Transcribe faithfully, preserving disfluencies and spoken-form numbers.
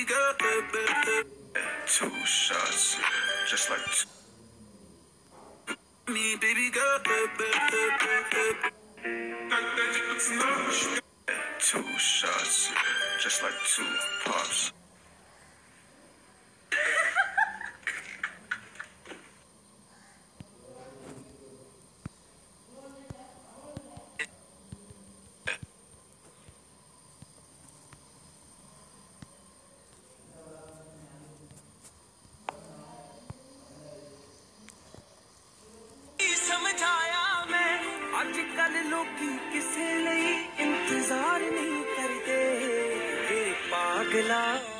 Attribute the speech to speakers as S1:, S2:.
S1: girl. Two shots, just like two. Me, baby girl. Two shots, just like two pops. आजकल लोग किसे लिए इंतजार नहीं करते, पागला।